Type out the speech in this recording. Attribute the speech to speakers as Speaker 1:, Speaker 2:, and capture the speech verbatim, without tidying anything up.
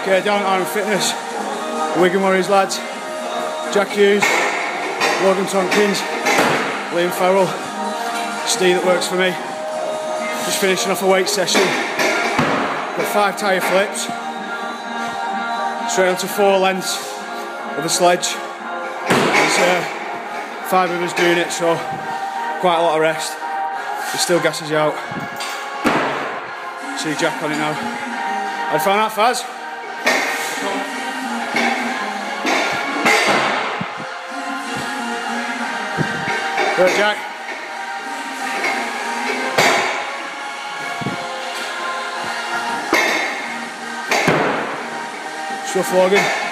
Speaker 1: Okay, down at Iron Fitness, the Wigan Warriors lads, Jack Hughes, Logan Tompkins, Liam Farrell, Steve that works for me. Just finishing off a weight session. Got five tyre flips, straight onto four lengths of a sledge. There's uh, five of us doing it, so quite a lot of rest. It still gasses you out. See Jack on it now. How'd you find that, Faz? Good, Jack. Stuff, Logan.